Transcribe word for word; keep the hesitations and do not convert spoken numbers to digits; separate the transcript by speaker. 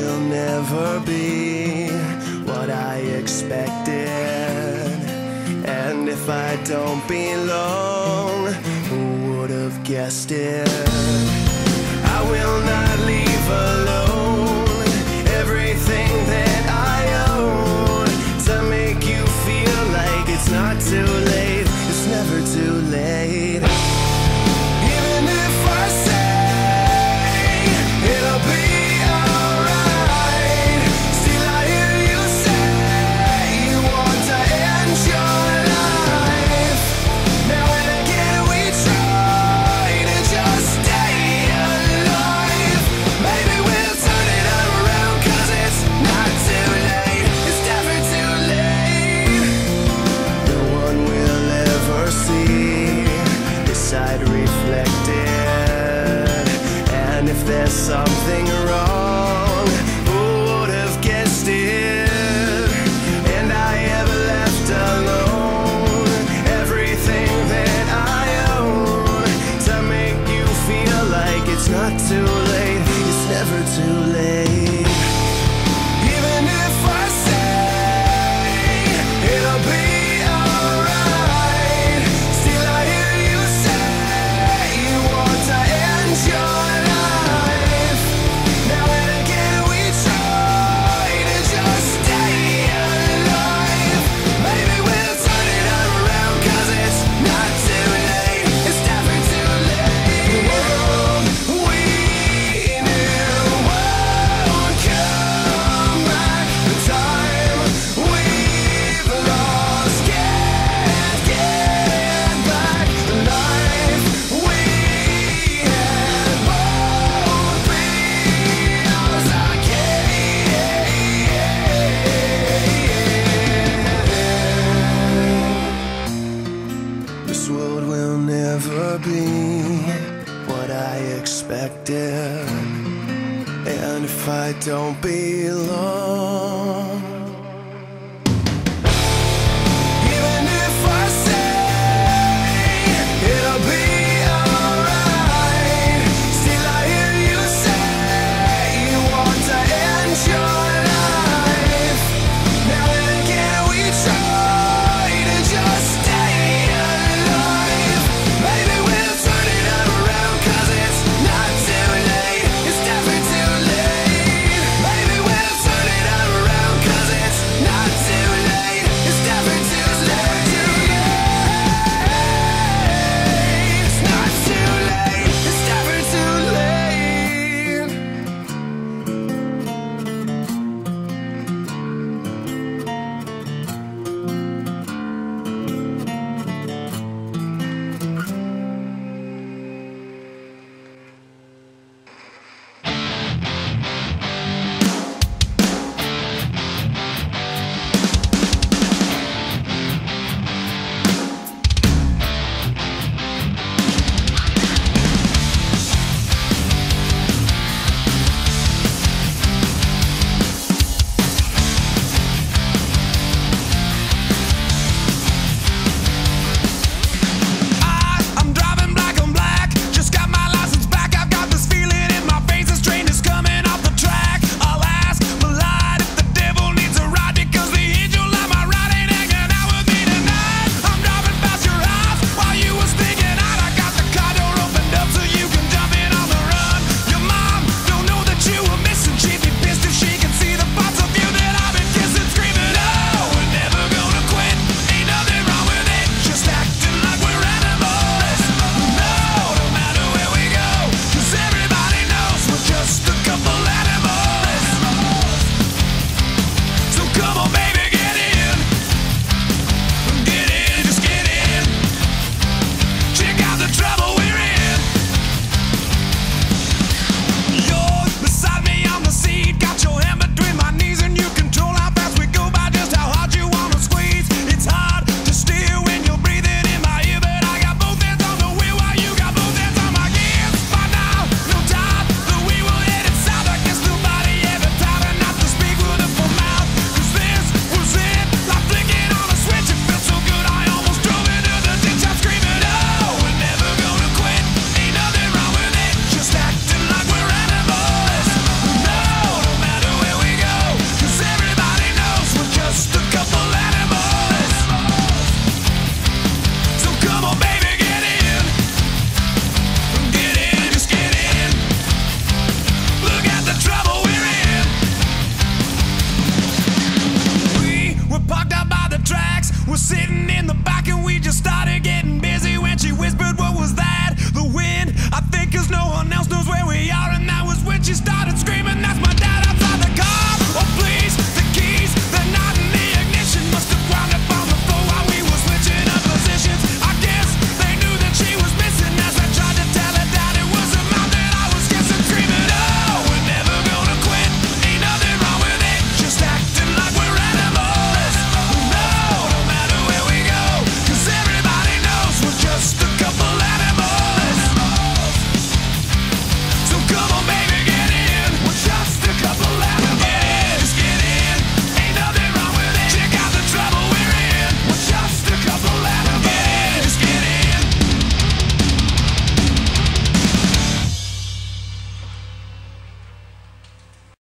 Speaker 1: will never be what I expected. And if I don't belong, who would have guessed it? I will not leave alone everything that I own to make you feel like it's not too late. It's never too late. Even if I say it'll be alright, still I hear you say you want to end your life. Now and again we try to just stay alive. Maybe we'll turn it around, 'cause it's not too late. It's never too late. No one will ever see this side reflected. And if there's something wrong, who would have guessed it? And I ever left alone everything that I own to make you feel like it's not too late. It's never too late. Even if I say it'll be alright, still I hear you say you want to end your life. Now and again we try to just stay alive. Maybe we'll turn it around, 'cause it's not too late. It's never too late. The world we knew won't come back. The time we've lost can't get back. The life we had won't be ours again. This world will never be what I expected. And if I don't belong,